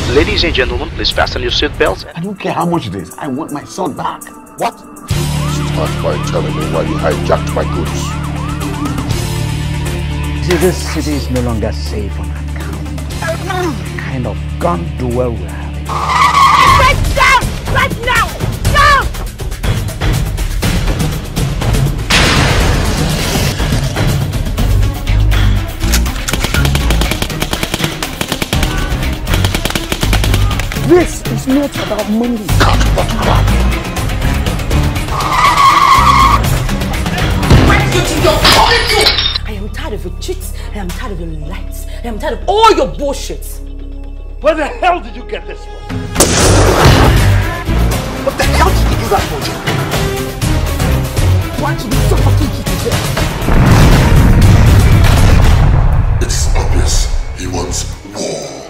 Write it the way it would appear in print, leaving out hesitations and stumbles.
Ladies and gentlemen, please fasten your seatbelts. I don't care how much it is. I want my son back. What? Start by telling me why you hijacked my goods. See, this city is no longer safe on account. The kind of gun duel we're having. Right down! Right now! Down! This is not about money. Cut but crap. Where do you think you're coming to? I am tired of your cheats. I am tired of your lies. I am tired of all your bullshit. Where the hell did you get this from? What the hell did you do that for, Jim? Why should you suffocate you to death? It's obvious he wants war.